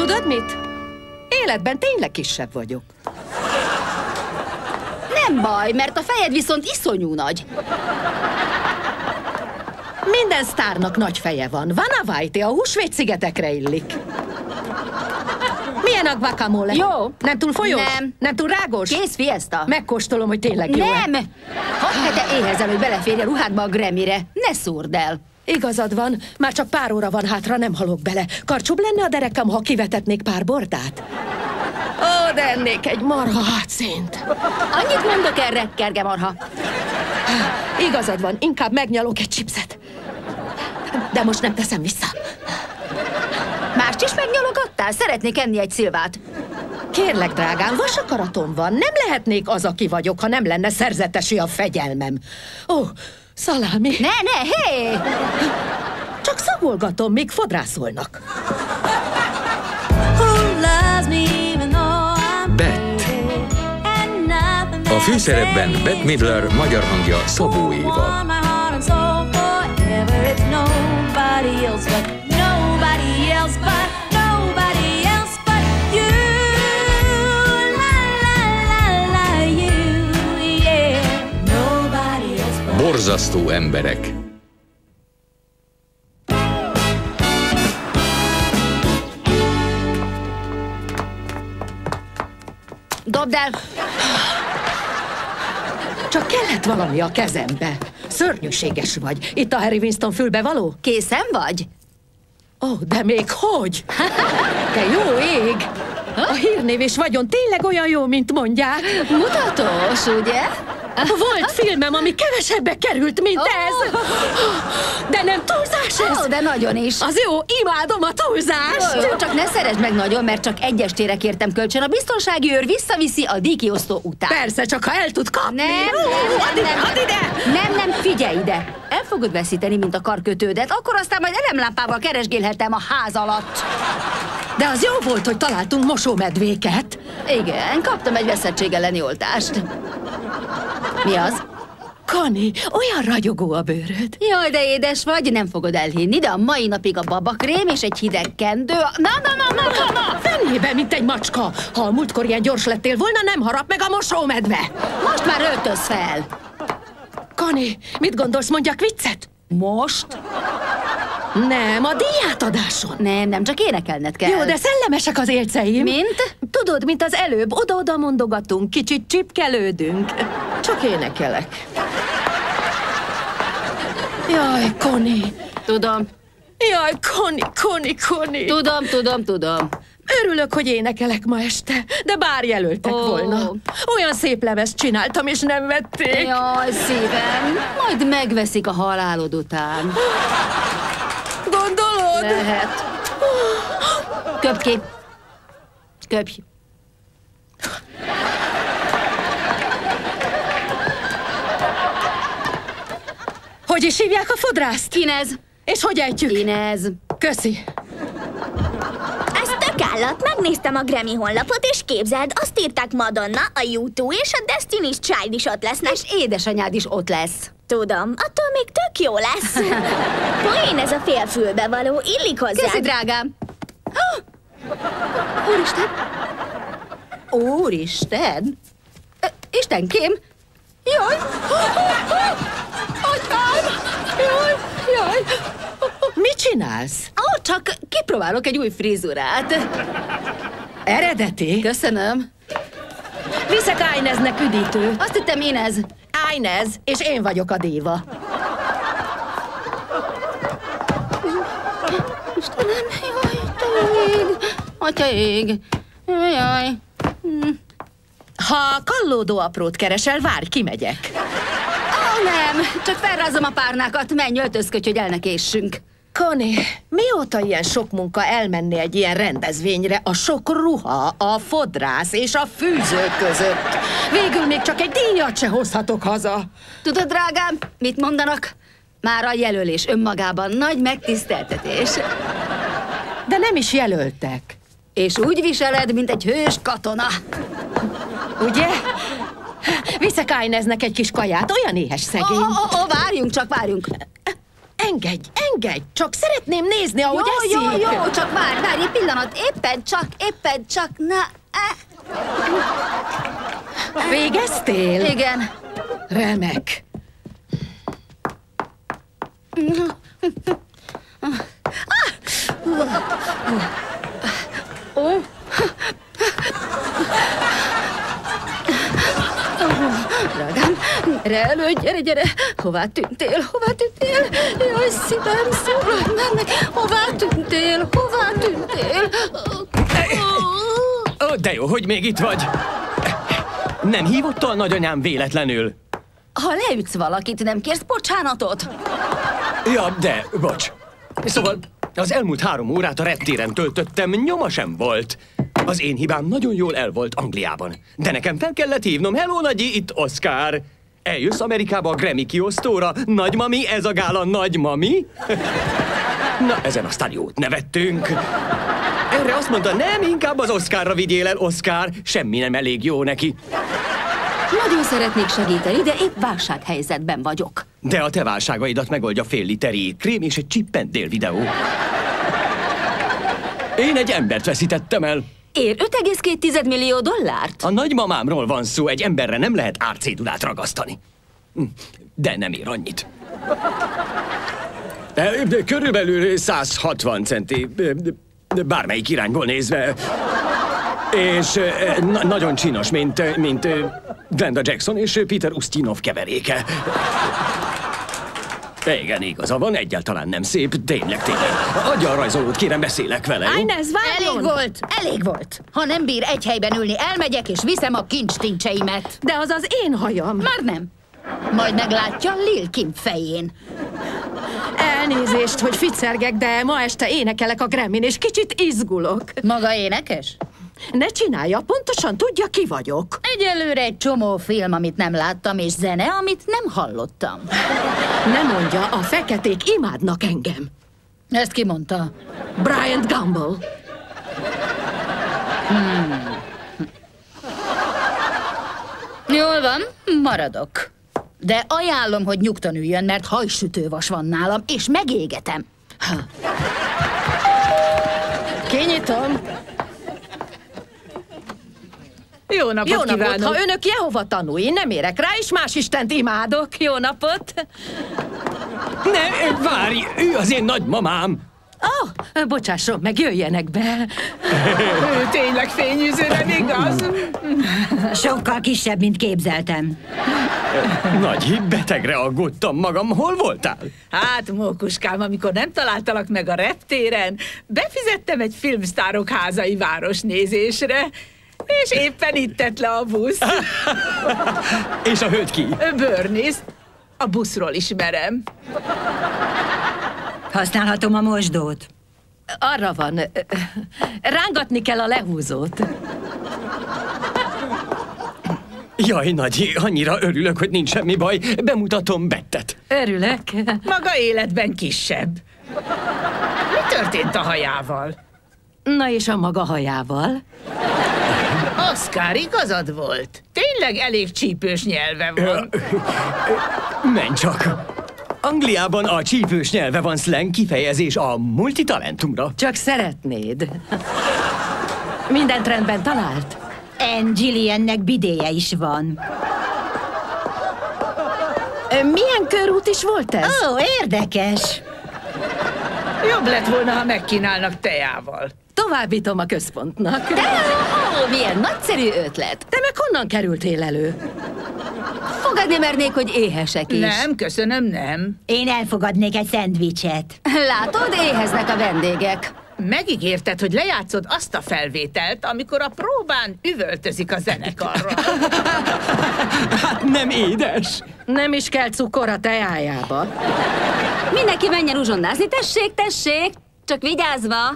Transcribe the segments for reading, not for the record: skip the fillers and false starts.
Tudod mit? Életben tényleg kisebb vagyok. Nem baj, mert a fejed viszont iszonyú nagy. Minden sztárnak nagy feje van. Vanna White a Húsvét-szigetekre illik. Milyen a guacamole? Jó. Nem túl folyós? Nem. Nem túl rágos? Kész fiesta. Megkóstolom, hogy tényleg jó-e. Nem! 6 hete éhezel, hogy beleférj a ruhádba a Grammyre. Ne szúrd el. Igazad van, már csak pár óra van hátra, nem halok bele. Karcsúbb lenne a derekam, ha kivetetnék pár bordát? Ó, de ennék egy marha hátszínt. Annyit mondok erre, kerge marha. Igazad van, inkább megnyalok egy chipset. De most nem teszem vissza. Mást is megnyalogattál? Szeretnék enni egy szilvát. Kérlek, drágám, vasakaratom van. Nem lehetnék az, aki vagyok, ha nem lenne szerzetesi a fegyelmem. Ó, szalámi. Ne, hé! Csak szagolgatom, míg fodrászolnak. Beth. A főszerepben Bette Midler, magyar hangja Szabó Éva. Borzasztó emberek. Dobd el! Csak kellett valami a kezembe. Szörnyűséges vagy. Itt a Harry Winston fülbevaló? Készen vagy? Ó, de még hogy? Te jó ég! A hírnév és vagyon tényleg olyan jó, mint mondják. Mutatós, ugye? Volt filmem, ami kevesebbe került, mint ez. De nem túlzás ez? Ó, de nagyon is. Az jó, imádom a túlzást. Jó, csak ne szeresd meg nagyon, mert csak egy estére kértem kölcsön. A biztonsági őr visszaviszi a díjkiosztó után. Persze, csak ha el tud kapni. Add ide! Nem, figyelj ide! El fogod veszíteni, mint a karkötődet, akkor aztán majd elemlámpával keresgélhetem a ház alatt. De az jó volt, hogy találtunk mosómedvéket. Igen, kaptam egy veszettség elleni oltást. Mi az? Connie, olyan ragyogó a bőröd. Jaj, de édes vagy, nem fogod elhinni, de a mai napig a babakrém és egy hideg kendő... Na! Fenébe, mint egy macska. Ha a múltkor ilyen gyors lettél volna, nem harap meg a mosómedve. Most már öltöz fel. Connie, mit gondolsz, mondjak viccet? Most? Nem, a díjátadáson. Nem, csak énekelned kell. Jó, de szellemesek az élceim. Mint? Tudod, mint az előbb, oda-oda mondogatunk, kicsit csipkelődünk. Csak énekelek. Jaj, Connie. Tudom. Jaj, Connie. Tudom. Örülök, hogy énekelek ma este, de bár jelöltek volna. Olyan szép lemezt csináltam, és nem vették. Jaj, szívem, majd megveszik a halálod után. Gondolod? Lehet. Köpj ki. Köpj. Hogy is hívják a fodrászt? Inez. És hogy ejtjük? Inez. Köszi. Ez tök állat, megnéztem a Grammy honlapot, és képzeld, azt írták Madonna, a U2 és a Destiny's Child is ott lesznek. És édesanyád is ott lesz. Tudom, attól még tök jó lesz. Poén ez a félfülbevaló, illik hozzá. Köszi, drágám. Úristen! Úristen! Istenkém! Jaj! Atyám! Jaj! Mit csinálsz? Csak kipróbálok egy új frizurát. Eredeti? Köszönöm. Viszek Ineznek üdítő. Azt hittem Inez. Inez, és én vagyok a díva. Istenem, jaj, Atya ég. Jaj. Ha kallódó aprót keresel, várj, kimegyek. Nem, csak felrázom a párnákat, menj, öltözködj, hogy el ne késsünk. Connie, mióta ilyen sok munka elmenni egy ilyen rendezvényre, a sok ruha, a fodrász és a fűzők között? Végül még csak egy díjat se hozhatok haza. Tudod, drágám, mit mondanak? Már a jelölés önmagában nagy megtiszteltetés. De nem is jelöltek. És úgy viseled, mint egy hős katona. Ugye? Viszek Ineznek egy kis kaját, olyan éhes szegény. Várjunk csak, várjunk. Engedj! Csak szeretném nézni, ahogy eszik. Jó, csak várj egy pillanat. Éppen csak, Végeztél? Igen. Remek. Drágám, gyere elő, gyere! Hová tűntél? Jaj, szívem, szólalj már meg! Hová tűntél? De jó, hogy még itt vagy. Nem hívott a nagyanyám véletlenül? Ha leütsz valakit, nem kérsz bocsánatot? Ja, de, bocs. Szóval az elmúlt 3 órát a reptéren töltöttem, nyoma sem volt. Az én hibám nagyon jól el volt Angliában. De nekem fel kellett hívnom, hello nagyi, itt Oscar. Eljössz Amerikába a Grammy kiosztóra? Nagymami, ez a gála nagymami? Na, ezen aztán jót nevettünk. Erre azt mondta, nem, inkább az Oscarra vigyél el, Oscar. Semmi nem elég jó neki. Nagyon szeretnék segíteni, de épp válsághelyzetben vagyok. De a te válságaidat megoldja fél liter krém és egy csippendél videó. Én egy embert veszítettem el. Ér $5,2 millió? A nagymamámról van szó, egy emberre nem lehet árcédulát ragasztani. De nem ér annyit. Körülbelül 160 centi, bármelyik irányból nézve. És nagyon csinos, mint Glenda Jackson és Peter Ustinov keveréke. Igen, igaza van, egyáltalán nem szép, tényleg. Adja a rajzolót, kérem, beszélek vele, jó? Inez, várjon! Elég volt. Ha nem bír egy helyben ülni, elmegyek és viszem a kincstincseimet. De az az én hajam. Már nem. Majd meglátja Lil Kim fején. Elnézést, hogy ficcergek, de ma este énekelek a Grammyn, és kicsit izgulok. Maga énekes? Ne csinálja, pontosan tudja, ki vagyok. Egyelőre egy csomó film, amit nem láttam, és zene, amit nem hallottam. Ne mondja, a feketék imádnak engem. Ezt ki mondta? Bryant Gumbel. Jól van, maradok. De ajánlom, hogy nyugton üljön, mert hajsütővas van nálam, és megégetem. Kinyitom. Jó napot kívánok! Ha önök Jehova tanúi, nem érek rá, és más istent imádok. Jó napot! Ne, várj, ő az én nagymamám! Bocsásson meg, jöjjenek be. Ő tényleg fényűző, nem igaz? Sokkal kisebb, mint képzeltem. Nagy betegre aggódtam magam. Hol voltál? Hát, mókuskám, amikor nem találtalak meg a reptéren, befizettem egy filmsztárok házai városnézésre, és éppen itt tett le a busz. És a hölgy ki? Bernice. A buszról ismerem. Használhatom a mosdót. Arra van. Rángatni kell a lehúzót. Jaj, Nagyi, annyira örülök, hogy nincs semmi baj. Bemutatom Bettet. Örülök. Maga életben kisebb. Mi történt a hajával? Na és a maga hajával? Oscar, igazad volt. Tényleg elég csípős nyelve van. Menj csak. Angliában a csípős nyelve van slang kifejezés a multitalentumra. Csak szeretnéd. Mindent rendben talált? Anne Gilliannek bidéje is van. Milyen körút is volt ez? Ó, érdekes. Jobb lett volna, ha megkínálnak tejával. Továbbítom a központnak. Milyen nagyszerű ötlet. Te meg honnan kerültél elő? Fogadni mernék, hogy éhesek is. Nem, köszönöm, nem. Én elfogadnék egy szendvicset. Látod, éheznek a vendégek. Megígérted, hogy lejátszod azt a felvételt, amikor a próbán üvöltözik a zenekarra. Hát nem édes. Nem is kell cukor a teájába. Mindenki menjen uzsonnázni, tessék, csak vigyázva.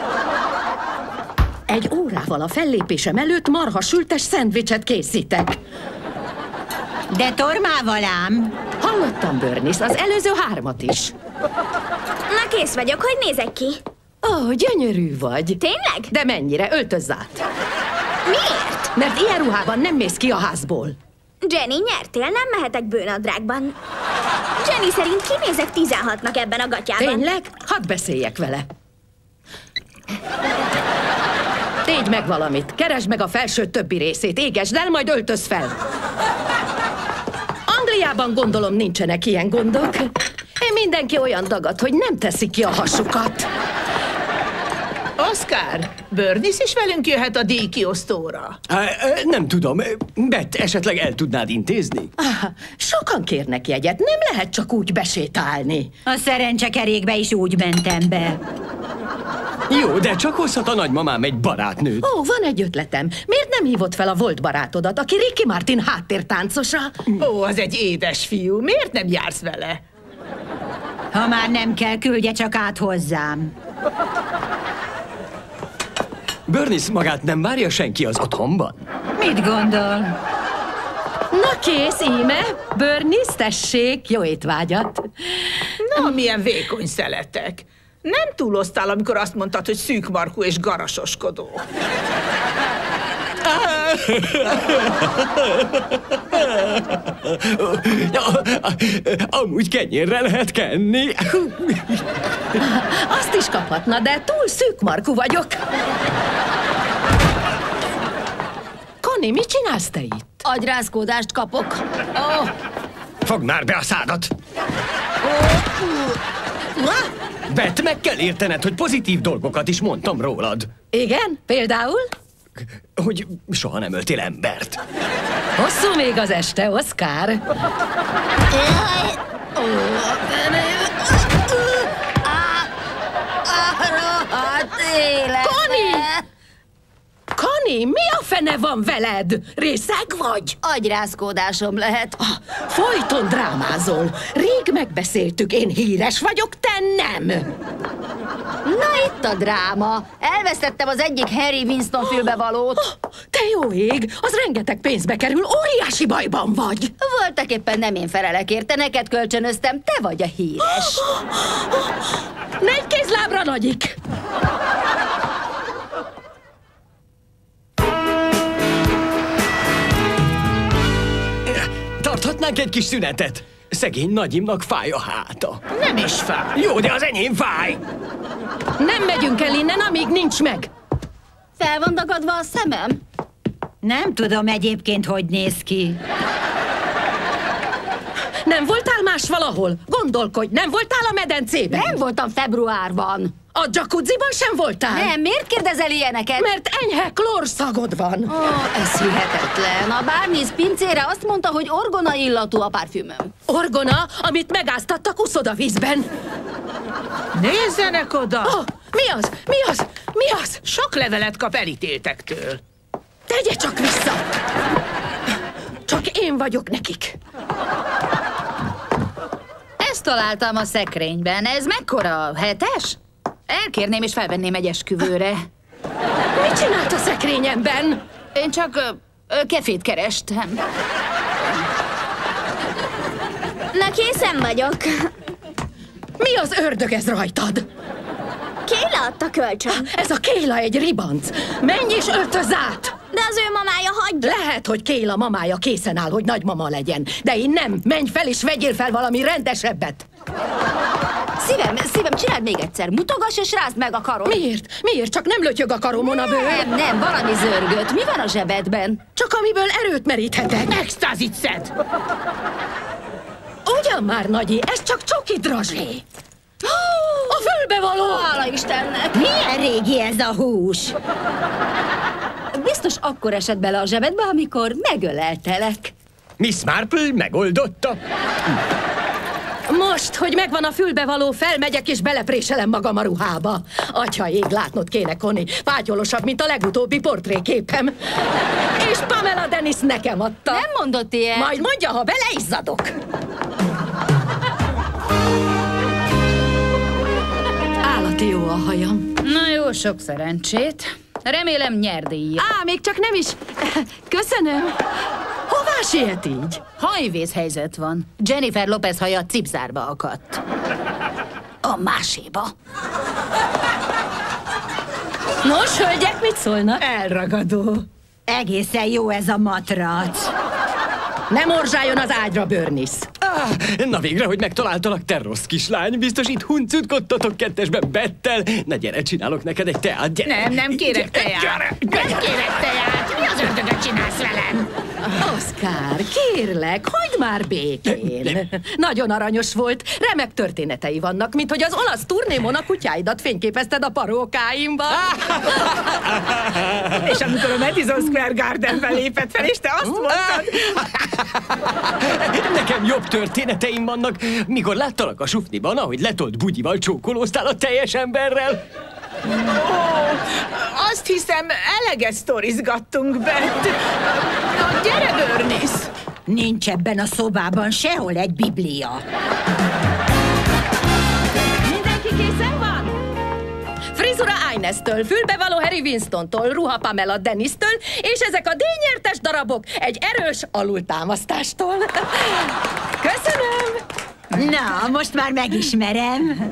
Egy órával a fellépésem előtt marhasültes szendvicset készítek. De tormával ám. Hallottam, Bernice, az előző 3 is. Na, kész vagyok, hogy nézek ki? Ó, gyönyörű vagy. Tényleg? De mennyire? Öltözz át. Miért? Mert ilyen ruhában nem mész ki a házból. Jenny, nyertél, nem mehetek bőnadrágban. Jenny szerint kinézek 16-nak ebben a gatyában. Tényleg? Hadd beszéljek vele. Tégy meg valamit, keresd meg a felső többi részét, égesd el, majd öltöz fel. Angliában gondolom nincsenek ilyen gondok. Mindenki olyan dagad, hogy nem teszik ki a hasukat. Oscar, Bernice is velünk jöhet a díjkiosztóra. Nem tudom, Beth, esetleg el tudnád intézni? Sokan kérnek jegyet, nem lehet csak úgy besétálni. A szerencsekerékbe is úgy mentem be. Jó, de csak hozhat a nagymamám egy barátnőt. Ó, van egy ötletem. Miért nem hívott fel a volt barátodat, aki Ricky Martin háttértáncosa? Ó, az egy édes fiú. Miért nem jársz vele? Ha már nem kell, küldje csak át hozzám. Bernice magát nem várja senki az otthonban? Mit gondol? Na kész, íme. Bernice, tessék, jó étvágyat. Na, milyen vékony szeletek. Nem túloztál, amikor azt mondtad, hogy szűkmarkú és garasoskodó. Amúgy kenyérre lehet kenni. Azt is kaphatna, de túl szűkmarkú vagyok. Connie, mit csinálsz te itt? Agyrázkódást kapok. Fogd már be a szádat! Beth, meg kell értened, hogy pozitív dolgokat is mondtam rólad. Igen? Például? Hogy soha nem öltél embert. Hosszú még az este, Oscar. Connie! Connie, mi a fene van veled? Részeg vagy? Agyrázkódásom lehet. Folyton drámázol. Rég megbeszéltük, én híres vagyok, te nem. Na itt a dráma. Elvesztettem az egyik Harry Winston fülbevalót. Te jó ég, az rengeteg pénzbe kerül, óriási bajban vagy. Voltak éppen nem én felelek érte, neked kölcsönöztem, te vagy a híres. 4 kézlábra nagyik. Tarthatnánk egy kis szünetet? Szegény nagyimnak fáj a háta. Nem is fáj. Jó, de az enyém fáj! Nem megyünk el innen, amíg nincs meg. Fel van dagadva a szemem? Nem tudom egyébként, hogy néz ki. Nem voltál más valahol? Gondolkodj, nem voltál a medencében? Nem voltam februárban. A jacuzziban sem voltál? Nem, miért kérdezel ilyeneket? Mert enyhe klórszagod van. Ez hihetetlen. A Barnes pincére azt mondta, hogy orgona illatú a parfümöm. Orgona, amit megáztattak uszodavízben. Nézzenek oda! Mi az? Mi az? Mi az? Sok levelet kap elítéltektől. Tegye csak vissza! Csak én vagyok nekik. Ezt találtam a szekrényben. Ez mekkora? 7-es? Elkérném és felvenném egy esküvőre. Mit csinált a szekrényemben? Én csak kefét kerestem. Na, készen vagyok. Mi az ördög ez rajtad? Kéla adta kölcsön. Ez a Kéla egy ribanc. Menj és öltöz át! De az ő mamája hagyja. Lehet, hogy Kéla mamája készen áll, hogy nagymama legyen. De én nem. Menj fel és vegyél fel valami rendesebbet. Szívem, csináld még egyszer. Mutogass és rázd meg a karom. Miért? Miért? Csak nem lötyög a karomon a bőr? Nem, valami zörgött. Mi van a zsebedben? Csak amiből erőt meríthetek. Extázit szed! Ugyan már, nagyi, ez csak csoki drazsé. A fülbevaló! Hála Istennek! Milyen régi ez a hús? Biztos akkor esett bele a zsebedbe, amikor megöleltelek. Miss Marple megoldotta. Most, hogy megvan a fülbevaló, felmegyek és belepréselem magam a ruhába. Atya ég, látnod kéne, Connie. Fátyolosabb, mint a legutóbbi portréképem. És Pamela Dennis nekem adta. Nem mondott ilyet. Majd mondja, ha beleizzadok. Állati jó a hajam. Na jó, sok szerencsét. Remélem nyer díjat. Még csak nem is. Köszönöm. Hová siet így? Hajvészhelyzet van. Jennifer Lopez haja cipzárba akadt. A máséba. Nos, hölgyek, mit szólnak? Elragadó. Egészen jó ez a matrac. Nem morzsáljon az ágyra, Bernice. Na végre, hogy megtaláltalak, te rossz kislány. Biztos itt huncutkodtatok kettesben Bettel. Na gyere, csinálok neked egy teát, gyere. Nem kérek teját. Nem kérek teját. Mi az ördögöt csinálsz velem? Oszkár, kérlek, hagyd már békén. Nagyon aranyos volt. Remek történetei vannak, mint hogy az olasz turnémon a kutyáidat fényképezted a parókáimban. És amikor a Madison Square Gardenben lépett fel, és te azt mondtad... Nekem jobb történeteim vannak. Mikor láttalak a sufniban, ahogy letolt bugyival csókolóztál a teljes emberrel. Azt hiszem, eleget sztorizgattunk, Bett. Na, gyere, Bernice! Nincs ebben a szobában sehol egy biblia. Mindenki készen van? Frizura Ines-től, fülbevaló Harry Winstontól, ruha Pamela Dennis-től, és ezek a díjnyertes darabok egy erős alultámasztástól. Köszönöm! Na, most már megismerem.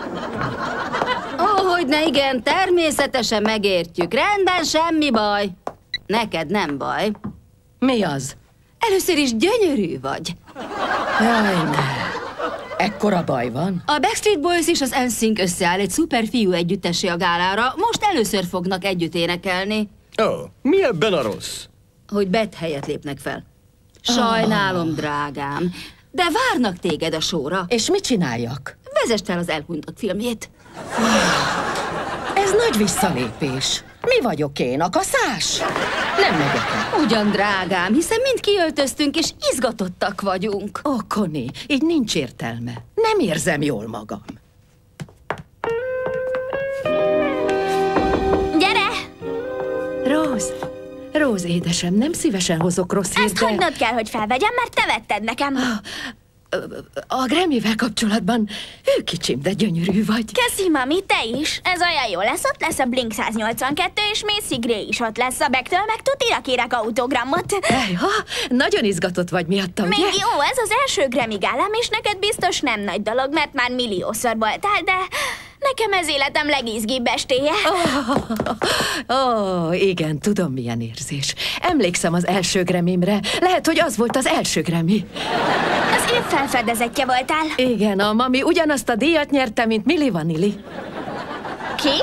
Hogyne, igen, természetesen megértjük. Rendben, semmi baj. Neked nem baj. Mi az? Először is gyönyörű vagy. Jaj, ne. Ekkora baj van? A Backstreet Boys és az NSYNC összeáll egy szuper fiú együttessé a gálára. Most először fognak együtt énekelni. Mi ebben a rossz? Hogy Beth helyett lépnek fel. Sajnálom, drágám. De várnak téged a showra. És mit csináljak? Vezesd el az Elhunytak filmjét. Ez nagy visszalépés. Mi vagyok én, a kaszás? Nem megyek el. Ugyan, drágám, hiszen mind kiöltöztünk, és izgatottak vagyunk. Ó, Connie, így nincs értelme. Nem érzem jól magam. Gyere! Rose, édesem, nem szívesen hozok rossz hírt, Ezt hagynod kell, hogy felvegyem, mert te vetted nekem. A Grammy-vel kapcsolatban ő kicsim, de gyönyörű vagy. Köszi, mami, te is. Ez olyan jó lesz, ott lesz a Blink 182, és Macy Gray is ott lesz a Becktől, meg tutira kérek autogramot. Nagyon izgatott vagy miatta, ugye? Még jó, ez az első Grammy gálám, és neked biztos nem nagy dolog, mert már milliószor voltál, de nekem ez életem legizgibb estéje. Igen, tudom, milyen érzés. Emlékszem az első Grammymre. Lehet, hogy az volt az első Grammy. Az év felfedezetje voltál. Igen, a mami ugyanazt a díjat nyerte, mint Milli Vanilli. Ki?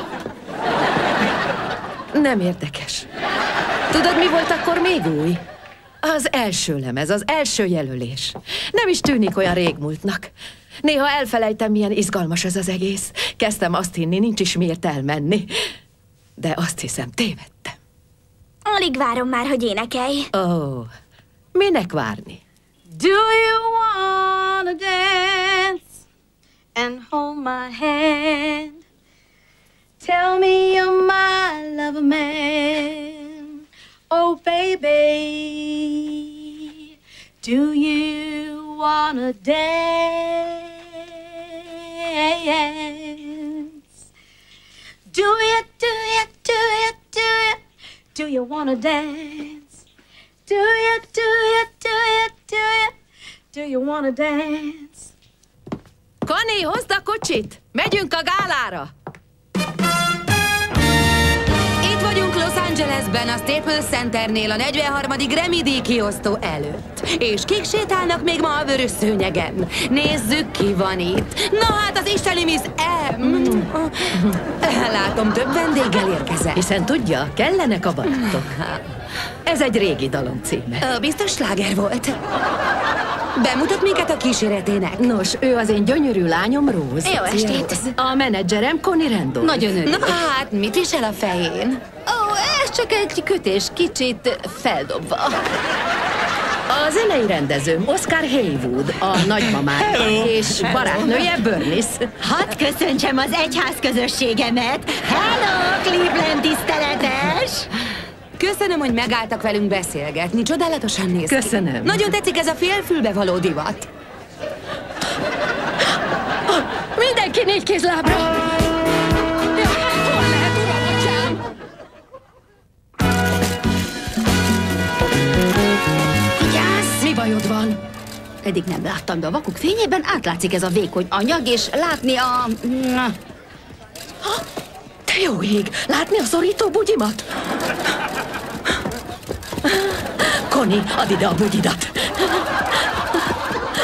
Nem érdekes. Tudod, mi volt akkor még új? Az első lemez, az első jelölés. Nem is tűnik olyan régmúltnak. Néha elfelejtem, milyen izgalmas ez az egész. Kezdtem azt hinni, nincs is miért elmenni. De azt hiszem, tévedtem. Alig várom már, hogy énekelj. Minek várni? Do you wanna dance and hold my hand? Tell me you're my lover man. Oh, baby, do you wanna dance? Do you, do you, do you, do you, do you wanna dance? Do you, do you, do you, do you, do you wanna dance? Connie, hozd a kocsit! Megyünk a gálára! Itt vagyunk Los Angelesben, a Staples Centernél, a 43. Grammy díj kiosztó előtt. És kik sétálnak még ma a vörös szőnyegen? Nézzük, ki van itt. Na hát az isteni Miss M. Látom, több vendéggel érkezett. Hiszen tudja, kellenek a barátok. Ez egy régi dalom címe. Biztos sláger volt. Bemutat minket a kíséretének. Nos, ő az én gyönyörű lányom, Rose. Jó estét. A menedzserem Connie Randolph. Nagyon örülök. Na hát, mit visel a fején? Ez csak egy kötés, kicsit feldobva. A zenei rendezőm Oscar Haywood, a nagymamája és barátnője Bernice. Hadd köszöntsem az egyház közösségemet. Hello, Cleveland tiszteletes! Köszönöm, hogy megálltak velünk beszélgetni. Csodálatosan néz ki. Köszönöm. Nagyon tetszik ez a félfülbe való divat. Mindenki négy kézlábra! Hol lehet, uram, atyám? Vigyázz! Mi bajod van? Eddig nem láttam, de a vakuk fényében átlátszik ez a vékony anyag, és látni a... Te jó ég! Látni a szorító bugyimat? Connie, add ide a bugyidat!